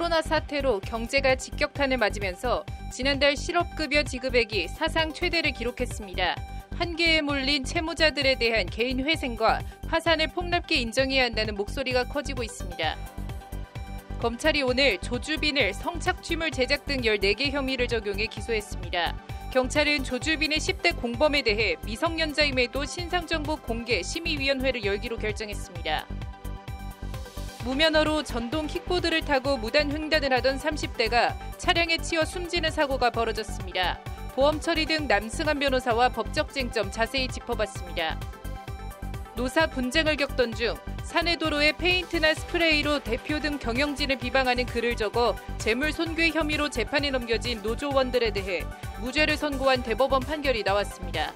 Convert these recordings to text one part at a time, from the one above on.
코로나 사태로 경제가 직격탄을 맞으면서 지난달 실업급여 지급액이 사상 최대를 기록했습니다. 한계에 몰린 채무자들에 대한 개인 회생과 파산을 폭넓게 인정해야 한다는 목소리가 커지고 있습니다. 검찰이 오늘 조주빈을 성착취물 제작 등 14개 혐의를 적용해 기소했습니다. 경찰은 조주빈의 10대 공범에 대해 미성년자임에도 신상정보 공개 심의위원회를 열기로 결정했습니다. 무면허로 전동 킥보드를 타고 무단 횡단을 하던 30대가 차량에 치여 숨지는 사고가 벌어졌습니다. 보험 처리 등 남승환 변호사와 법적 쟁점 자세히 짚어봤습니다. 노사 분쟁을 겪던 중 산해도로에 페인트나 스프레이로 대표 등 경영진을 비방하는 글을 적어 재물 손괴 혐의로 재판에 넘겨진 노조원들에 대해 무죄를 선고한 대법원 판결이 나왔습니다.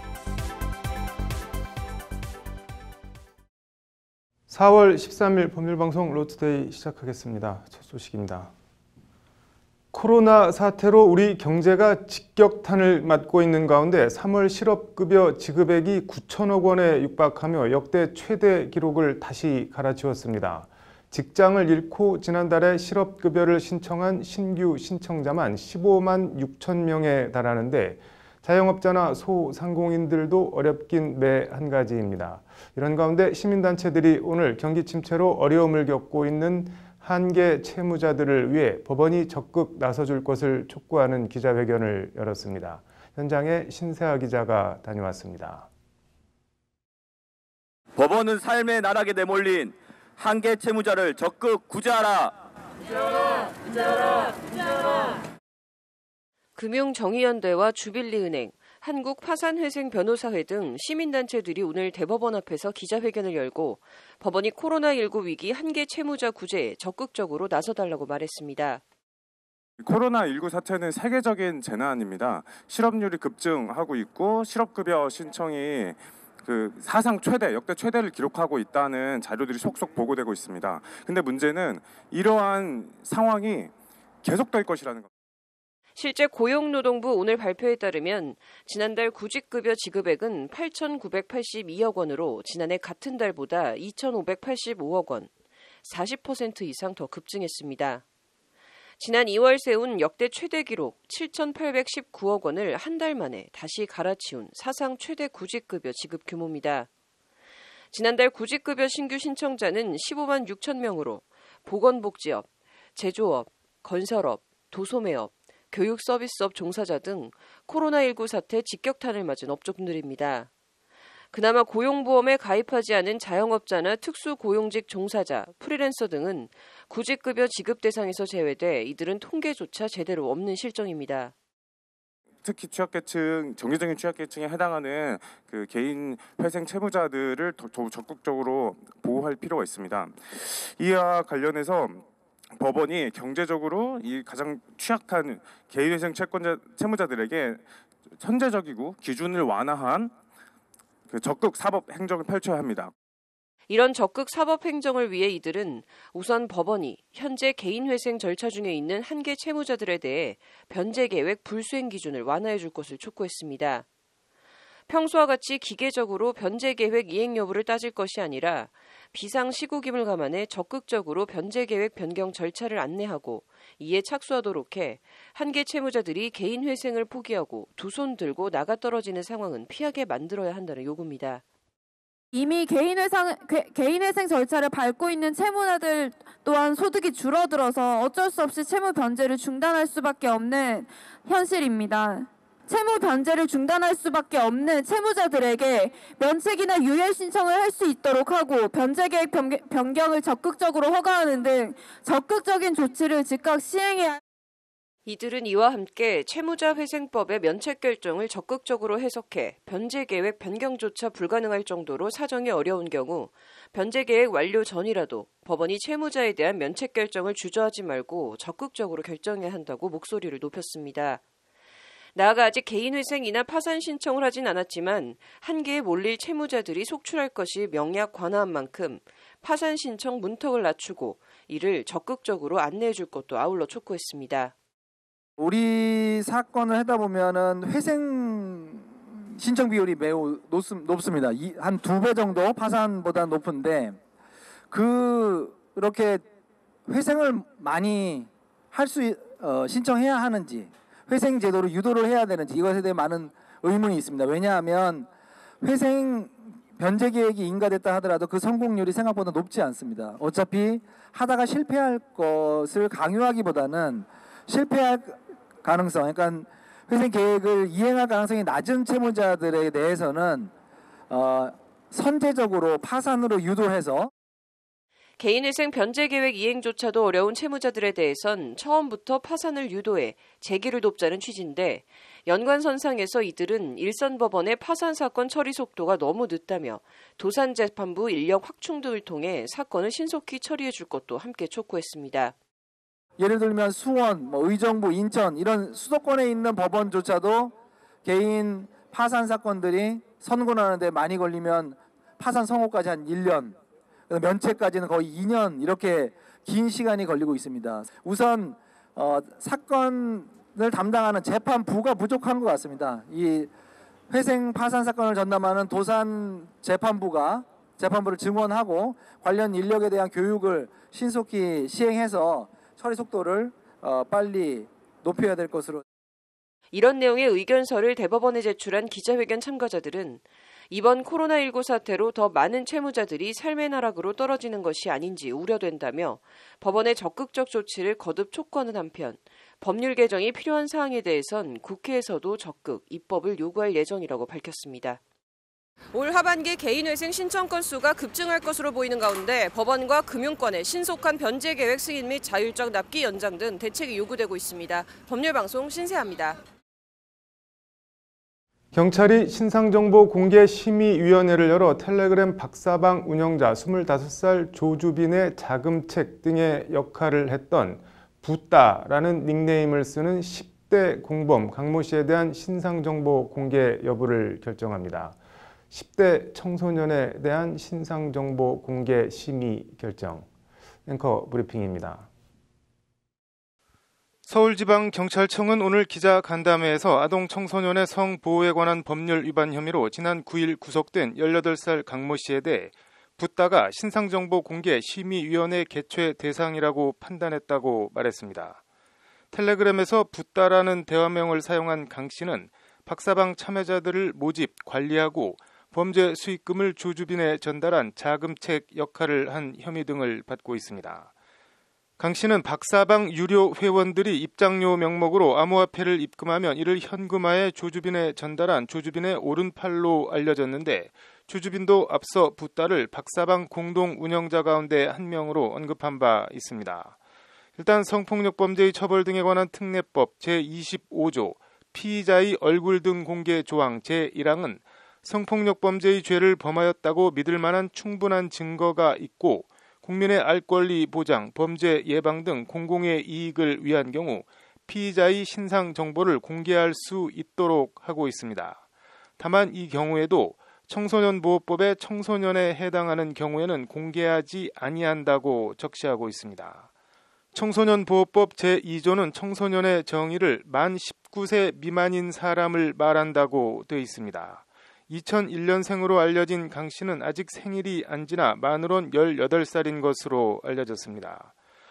4월 13일 법률방송 로투데이 시작하겠습니다. 첫 소식입니다. 코로나 사태로 우리 경제가 직격탄을 맞고 있는 가운데 3월 실업급여 지급액이 9천억 원에 육박하며 역대 최대 기록을 다시 갈아치웠습니다. 직장을 잃고 지난달에 실업급여를 신청한 신규 신청자만 15만 6천 명에 달하는데 자영업자나 소상공인들도 어렵긴 매 한 가지입니다. 이런 가운데 시민단체들이 오늘 경기 침체로 어려움을 겪고 있는 한계 채무자들을 위해 법원이 적극 나서줄 것을 촉구하는 기자회견을 열었습니다. 현장에 신세아 기자가 다녀왔습니다. 법원은 삶의 나락에 내몰린 한계 채무자를 적극 구제하라. 구제하라. 구제하라. 구제하라. 금융정의연대와 주빌리은행, 한국파산회생변호사회 등 시민단체들이 오늘 대법원 앞에서 기자회견을 열고 법원이 코로나19 위기 한계 채무자 구제에 적극적으로 나서달라고 말했습니다. 코로나19 사태는 세계적인 재난입니다. 실업률이 급증하고 있고 실업급여 신청이 사상 최대, 역대 최대를 기록하고 있다는 자료들이 속속 보고되고 있습니다. 근데 문제는 이러한 상황이 계속될 것이라는 겁니다. 실제 고용노동부 오늘 발표에 따르면 지난달 구직급여 지급액은 8,982억 원으로 지난해 같은 달보다 2,585억 원, 40% 이상 더 급증했습니다. 지난 2월 세운 역대 최대 기록 7,819억 원을 한 달 만에 다시 갈아치운 사상 최대 구직급여 지급 규모입니다. 지난달 구직급여 신규 신청자는 15만 6천 명으로 보건복지업, 제조업, 건설업, 도소매업, 교육서비스업 종사자 등 코로나19 사태 직격탄을 맞은 업종들입니다. 그나마 고용보험에 가입하지 않은 자영업자나 특수고용직 종사자, 프리랜서 등은 구직급여 지급 대상에서 제외돼 이들은 통계조차 제대로 없는 실정입니다. 특히 취약계층, 정규적인 취약계층에 해당하는 개인 회생 채무자들을 더 적극적으로 보호할 필요가 있습니다. 이와 관련해서 법원이 경제적으로 이 가장 취약한 개인회생 채무자들에게 선제적이고 기준을 완화한 적극 사법 행정을 펼쳐야 합니다. 이런 적극 사법 행정을 위해 이들은 우선 법원이 현재 개인회생 절차 중에 있는 한계 채무자들에 대해 변제 계획 불수행 기준을 완화해 줄 것을 촉구했습니다. 평소와 같이 기계적으로 변제 계획 이행 여부를 따질 것이 아니라 비상시국임을 감안해 적극적으로 변제 계획 변경 절차를 안내하고 이에 착수하도록 해 한계 채무자들이 개인 회생을 포기하고 두 손 들고 나가 떨어지는 상황은 피하게 만들어야 한다는 요구입니다. 이미 개인회생 절차를 밟고 있는 채무자들 또한 소득이 줄어들어서 어쩔 수 없이 채무 변제를 중단할 수밖에 없는 현실입니다. 채무 변제를 중단할 수밖에 없는 채무자들에게 면책이나 유예 신청을 할 수 있도록 하고 변제 계획 변경을 적극적으로 허가하는 등 적극적인 조치를 즉각 시행해야. 이들은 이와 함께 채무자회생법의 면책 결정을 적극적으로 해석해 변제 계획 변경조차 불가능할 정도로 사정이 어려운 경우 변제 계획 완료 전이라도 법원이 채무자에 대한 면책 결정을 주저하지 말고 적극적으로 결정해야 한다고 목소리를 높였습니다. 나아가 아직 개인회생이나 파산 신청을 하진 않았지만 한계에 몰릴 채무자들이 속출할 것이 명약 관화한 만큼 파산 신청 문턱을 낮추고 이를 적극적으로 안내해 줄 것도 아울러 촉구했습니다. 우리 사건을 하다 보면은 회생 신청 비율이 매우 높습니다. 한 2배 정도 파산보다 높은데 그렇게 회생을 많이 신청해야 하는지, 회생 제도를 유도를 해야 되는지 이것에 대해 많은 의문이 있습니다. 왜냐하면 회생 변제 계획이 인가됐다 하더라도 그 성공률이 생각보다 높지 않습니다. 어차피 하다가 실패할 것을 강요하기보다는 실패할 가능성, 그러니까 회생 계획을 이행할 가능성이 낮은 채무자들에 대해서는 선제적으로 파산으로 유도해서 개인회생 변제 계획 이행조차도 어려운 채무자들에 대해선 처음부터 파산을 유도해 재기를 돕자는 취지인데 연관선상에서 이들은 일선법원의 파산 사건 처리 속도가 너무 늦다며 도산재판부 인력 확충 등을 통해 사건을 신속히 처리해 줄 것도 함께 촉구했습니다. 예를 들면 수원, 의정부, 인천 이런 수도권에 있는 법원조차도 개인 파산 사건들이 선고하는데 많이 걸리면 파산 선고까지 한 1년, 면책까지는 거의 2년 이렇게 긴 시간이 걸리고 있습니다. 우선 사건을 담당하는 재판부가 부족한 것 같습니다. 이 회생 파산 사건을 전담하는 도산 재판부를 증원하고 관련 인력에 대한 교육을 신속히 시행해서 처리 속도를 빨리 높여야 될 것으로. 이런 내용의 의견서를 대법원에 제출한 기자회견 참가자들은 이번 코로나19 사태로 더 많은 채무자들이 삶의 나락으로 떨어지는 것이 아닌지 우려된다며 법원의 적극적 조치를 거듭 촉구하는 한편 법률 개정이 필요한 사항에 대해선 국회에서도 적극 입법을 요구할 예정이라고 밝혔습니다. 올 하반기 개인회생 신청 건수가 급증할 것으로 보이는 가운데 법원과 금융권의 신속한 변제 계획 승인 및 자율적 납기 연장 등 대책이 요구되고 있습니다. 법률방송 신세아입니다. 경찰이 신상정보공개심의위원회를 열어 텔레그램 박사방 운영자 25살 조주빈의 자금책 등의 역할을 했던 붓다라는 닉네임을 쓰는 10대 공범 강모 씨에 대한 신상정보 공개 여부를 결정합니다. 10대 청소년에 대한 신상정보 공개 심의 결정. 앵커 브리핑입니다. 서울지방경찰청은 오늘 기자간담회에서 아동 청소년의 성보호에 관한 법률 위반 혐의로 지난 9일 구속된 18살 강모 씨에 대해 붓다가 신상정보 공개 심의위원회 개최 대상이라고 판단했다고 말했습니다. 텔레그램에서 붓다라는 대화명을 사용한 강 씨는 박사방 참여자들을 모집, 관리하고 범죄 수익금을 조주빈에 전달한 자금책 역할을 한 혐의 등을 받고 있습니다. 강 씨는 박사방 유료 회원들이 입장료 명목으로 암호화폐를 입금하면 이를 현금화해 조주빈에 전달한 조주빈의 오른팔로 알려졌는데 조주빈도 앞서 붓다를 박사방 공동 운영자 가운데 한 명으로 언급한 바 있습니다. 일단 성폭력 범죄의 처벌 등에 관한 특례법 제25조 피의자의 얼굴 등 공개 조항 제1항은 성폭력 범죄의 죄를 범하였다고 믿을 만한 충분한 증거가 있고 국민의 알 권리 보장, 범죄 예방 등 공공의 이익을 위한 경우 피의자의 신상 정보를 공개할 수 있도록 하고 있습니다. 다만 이 경우에도 청소년보호법의 청소년에 해당하는 경우에는 공개하지 아니한다고 적시하고 있습니다. 청소년보호법 제2조는 청소년의 정의를 만 19세 미만인 사람을 말한다고 되어 있습니다. 2001년생으로 알려진 강 씨는 아직 생일이 안 지나 만으론 18살인 것으로 알려졌습니다.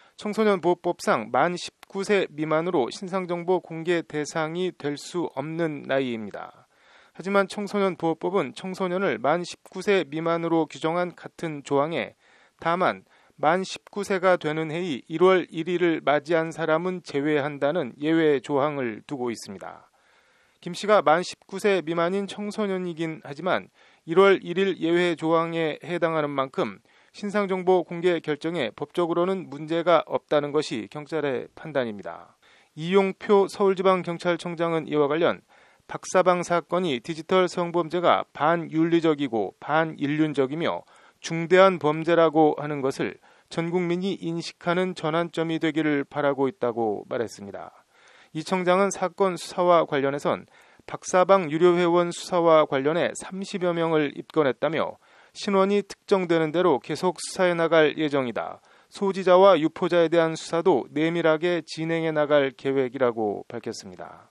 청소년보호법상 만 19세 미만으로 신상정보 공개 대상이 될 수 없는 나이입니다. 하지만 청소년보호법은 청소년을 만 19세 미만으로 규정한 같은 조항에 다만 만 19세가 되는 해이 1월 1일을 맞이한 사람은 제외한다는 예외 조항을 두고 있습니다. 김 씨가 만 19세 미만인 청소년이긴 하지만 1월 1일 예외 조항에 해당하는 만큼 신상정보 공개 결정에 법적으로는 문제가 없다는 것이 경찰의 판단입니다. 이용표 서울지방경찰청장은 이와 관련 박사방 사건이 디지털 성범죄가 반윤리적이고 반인륜적이며 중대한 범죄라고 하는 것을 전 국민이 인식하는 전환점이 되기를 바라고 있다고 말했습니다. 이 청장은 사건 수사와 관련해선 박사방 유료회원 수사와 관련해 30여 명을 입건했다며 신원이 특정되는 대로 계속 수사해 나갈 예정이다. 소지자와 유포자에 대한 수사도 내밀하게 진행해 나갈 계획이라고 밝혔습니다.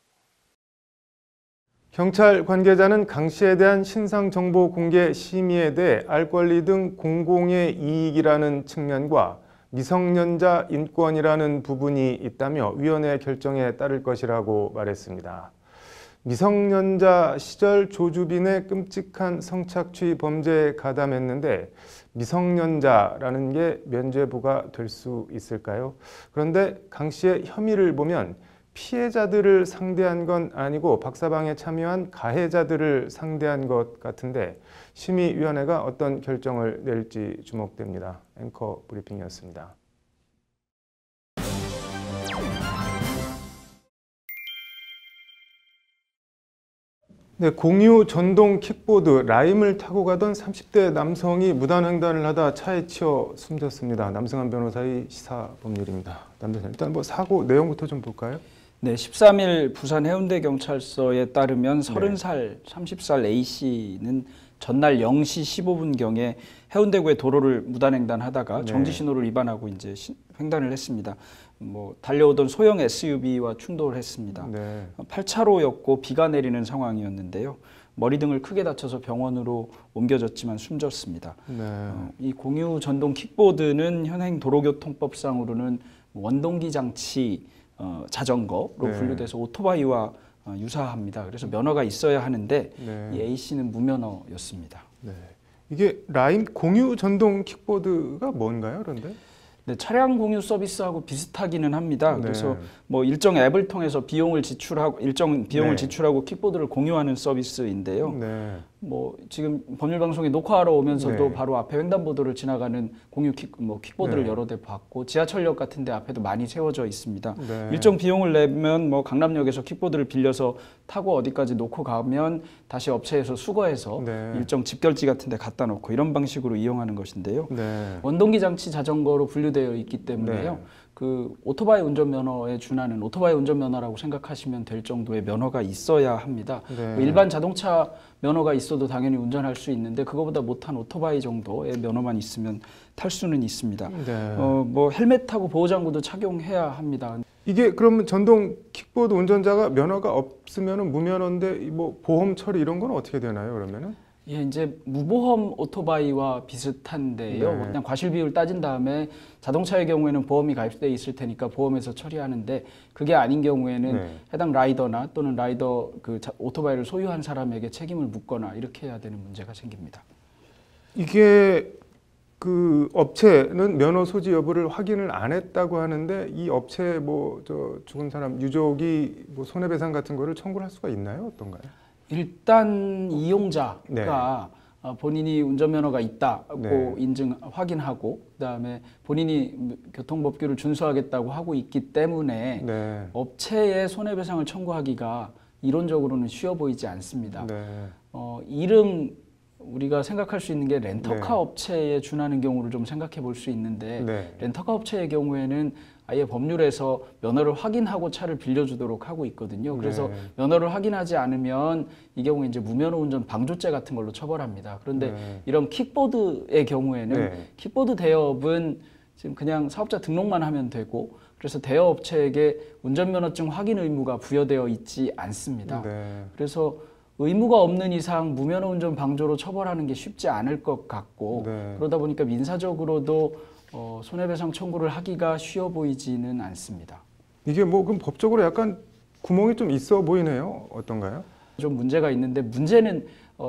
경찰 관계자는 강 씨에 대한 신상정보 공개 심의에 대해 알 권리 등 공공의 이익이라는 측면과 미성년자 인권이라는 부분이 있다며 위원회 결정에 따를 것이라고 말했습니다. 미성년자 시절 조주빈의 끔찍한 성착취 범죄에 가담했는데 미성년자라는 게 면죄부가 될 수 있을까요? 그런데 강 씨의 혐의를 보면 피해자들을 상대한 건 아니고 박사방에 참여한 가해자들을 상대한 것 같은데 심의위원회가 어떤 결정을 낼지 주목됩니다. 앵커 브리핑이었습니다. 네, 공유 전동 킥보드 라임을 타고 가던 30대 남성이 무단횡단을 하다 차에 치여 숨졌습니다. 남승환 변호사의 시사법률입니다. 남변호사, 일단 뭐 사고 내용부터 좀 볼까요? 네, 13일 부산 해운대경찰서에 따르면 30살, 30살 A씨는 전날 0시 15분경에 해운대구의 도로를 무단횡단하다가 정지 신호를 위반하고 이제 횡단을 했습니다. 뭐 달려오던 소형 SUV와 충돌을 했습니다. 8차로였고 비가 내리는 상황이었는데요. 머리 등을 크게 다쳐서 병원으로 옮겨졌지만 숨졌습니다. 이 공유 전동 킥보드는 현행 도로교통법상으로는 원동기 장치 자전거로 분류돼서 오토바이와 유사합니다. 그래서 면허가 있어야 하는데 이 A씨는 무면허였습니다. 이게 라임 공유 전동 킥보드가 뭔가요, 그런데? 네, 차량 공유 서비스하고 비슷하기는 합니다. 그래서 뭐 일정 앱을 통해서 일정 비용을 지출하고 킥보드를 공유하는 서비스인데요. 뭐 지금 법률 방송에 녹화하러 오면서도 바로 앞에 횡단보도를 지나가는 공유 킥보드를 여러 대 봤고 지하철역 같은 데 앞에도 많이 세워져 있습니다. 일정 비용을 내면 뭐 강남역에서 킥보드를 빌려서 타고 어디까지 놓고 가면 다시 업체에서 수거해서 일정 집결지 같은 데 갖다 놓고 이런 방식으로 이용하는 것인데요. 원동기 장치 자전거로 분류되어 있기 때문에요. 그 오토바이 운전면허에 준하는 오토바이 운전면허라고 생각하시면 될 정도의 면허가 있어야 합니다. 뭐 일반 자동차 면허가 있어도 당연히 운전할 수 있는데 그거보다 못한 오토바이 정도의 면허만 있으면 탈 수는 있습니다. 뭐 헬멧하고 보호장구도 착용해야 합니다. 이게 그러면 전동 킥보드 운전자가 면허가 없으면 무면허인데 뭐 보험 처리 이런 건 어떻게 되나요, 그러면은? 예, 이제 무보험 오토바이와 비슷한데요. 그냥 과실 비율 따진 다음에 자동차의 경우에는 보험이 가입돼 있을 테니까 보험에서 처리하는데 그게 아닌 경우에는 해당 라이더나 또는 라이더 그 오토바이를 소유한 사람에게 책임을 묻거나 이렇게 해야 되는 문제가 생깁니다. 이게 그 업체는 면허 소지 여부를 확인을 안 했다고 하는데 이 업체 뭐 저 죽은 사람 유족이 뭐 손해배상 같은 거를 청구를 할 수가 있나요? 어떤가요? 일단 이용자가 본인이 운전면허가 있다고 확인하고 그다음에 본인이 교통법규를 준수하겠다고 하고 있기 때문에 업체에 손해배상을 청구하기가 이론적으로는 쉬워 보이지 않습니다. 이름 우리가 생각할 수 있는 게 렌터카 업체에 준하는 경우를 좀 생각해 볼 수 있는데 렌터카 업체의 경우에는 아예 법률에서 면허를 확인하고 차를 빌려주도록 하고 있거든요. 그래서 면허를 확인하지 않으면 이 경우에 이제 무면허 운전 방조죄 같은 걸로 처벌합니다. 그런데 이런 킥보드의 경우에는 킥보드 대여업은 지금 그냥 사업자 등록만 하면 되고 그래서 대여업체에게 운전면허증 확인 의무가 부여되어 있지 않습니다. 그래서 의무가 없는 이상 무면허 운전 방조로 처벌하는 게 쉽지 않을 것 같고 그러다 보니까 민사적으로도 손해배상 청구를 하기가 쉬워 보이지는 않습니다. 이게 뭐 그럼 법적으로 약간 구멍이 좀 있어 보이네요. 어떤가요? 좀 문제가 있는데 문제는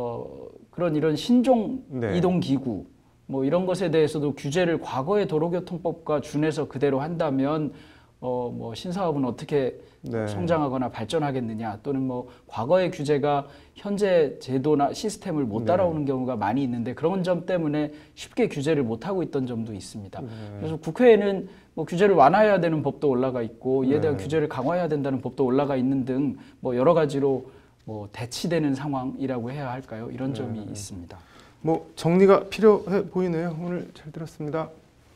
이런 신종 이동 기구 뭐 이런 것에 대해서도 규제를 과거의 도로교통법과 준해서 그대로 한다면 뭐 신사업은 어떻게 성장하거나 발전하겠느냐 또는 뭐 과거의 규제가 현재 제도나 시스템을 못 따라오는 경우가 많이 있는데 그런 점 때문에 쉽게 규제를 못 하고 있던 점도 있습니다. 그래서 국회에는 뭐 규제를 완화해야 되는 법도 올라가 있고 이에 대한 규제를 강화해야 된다는 법도 올라가 있는 등 뭐 여러 가지로 뭐 대치되는 상황이라고 해야 할까요? 이런 점이 있습니다. 뭐 정리가 필요해 보이네요. 오늘 잘 들었습니다.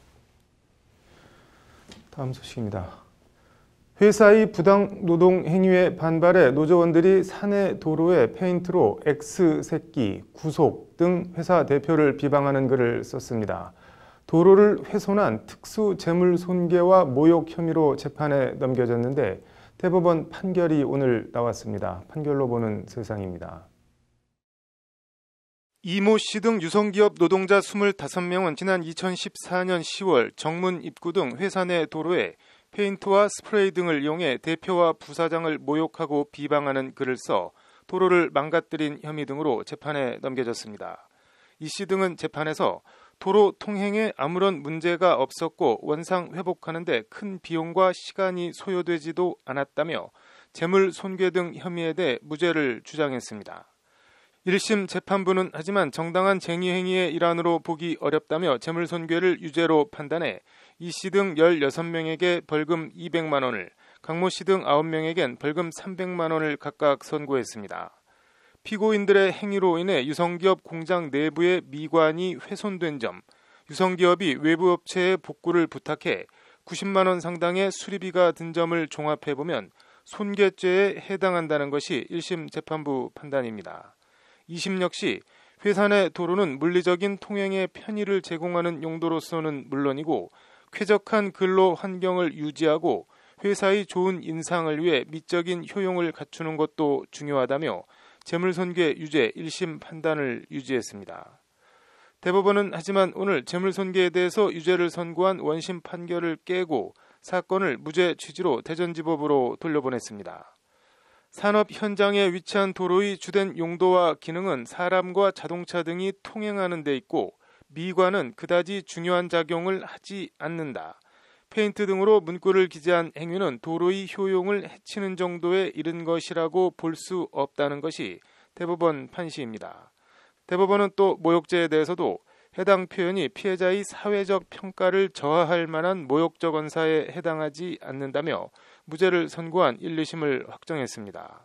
다음 소식입니다. 회사의 부당 노동 행위에 반발해 노조원들이 사내 도로에 페인트로 X새끼, 구속 등 회사 대표를 비방하는 글을 썼습니다. 도로를 훼손한 특수 재물 손괴와 모욕 혐의로 재판에 넘겨졌는데 대법원 판결이 오늘 나왔습니다. 판결로 보는 세상입니다. 이모 씨 등 유성기업 노동자 25명은 지난 2014년 10월 정문 입구 등 회사 내 도로에 페인트와 스프레이 등을 이용해 대표와 부사장을 모욕하고 비방하는 글을 써 도로를 망가뜨린 혐의 등으로 재판에 넘겨졌습니다. 이 씨 등은 재판에서 도로 통행에 아무런 문제가 없었고 원상 회복하는 데 큰 비용과 시간이 소요되지도 않았다며 재물 손괴 등 혐의에 대해 무죄를 주장했습니다. 1심 재판부는 하지만 정당한 쟁의 행위의 일환으로 보기 어렵다며 재물 손괴를 유죄로 판단해 이 씨 등 16명에게 벌금 200만 원을, 강모 씨 등 9명에겐 벌금 300만 원을 각각 선고했습니다. 피고인들의 행위로 인해 유성기업 공장 내부의 미관이 훼손된 점, 유성기업이 외부 업체에 복구를 부탁해 90만 원 상당의 수리비가 든 점을 종합해보면 손괴죄에 해당한다는 것이 1심 재판부 판단입니다. 2심 역시 회사 내 도로는 물리적인 통행의 편의를 제공하는 용도로서는 물론이고 쾌적한 근로 환경을 유지하고 회사의 좋은 인상을 위해 미적인 효용을 갖추는 것도 중요하다며 재물손괴 유죄 1심 판단을 유지했습니다. 대법원은 하지만 오늘 재물손괴에 대해서 유죄를 선고한 원심 판결을 깨고 사건을 무죄 취지로 대전지법으로 돌려보냈습니다. 산업 현장에 위치한 도로의 주된 용도와 기능은 사람과 자동차 등이 통행하는 데 있고 미관은 그다지 중요한 작용을 하지 않는다. 페인트 등으로 문구를 기재한 행위는 도로의 효용을 해치는 정도에 이른 것이라고 볼 수 없다는 것이 대법원 판시입니다. 대법원은 또 모욕죄에 대해서도 해당 표현이 피해자의 사회적 평가를 저하할 만한 모욕적 언사에 해당하지 않는다며 무죄를 선고한 1, 2심을 확정했습니다.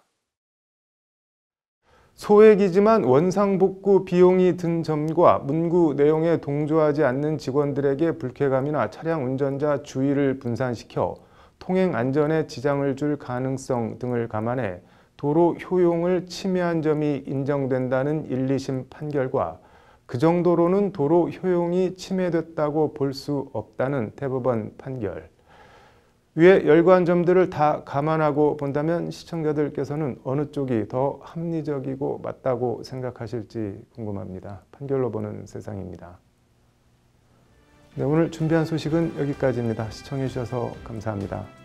소액이지만 원상복구 비용이 든 점과 문구 내용에 동조하지 않는 직원들에게 불쾌감이나 차량 운전자 주의를 분산시켜 통행 안전에 지장을 줄 가능성 등을 감안해 도로 효용을 침해한 점이 인정된다는 1, 2심 판결과 그 정도로는 도로 효용이 침해됐다고 볼 수 없다는 대법원 판결. 위에 열거한 점들을 다 감안하고 본다면 시청자들께서는 어느 쪽이 더 합리적이고 맞다고 생각하실지 궁금합니다. 판결로 보는 세상입니다. 네, 오늘 준비한 소식은 여기까지입니다. 시청해 주셔서 감사합니다.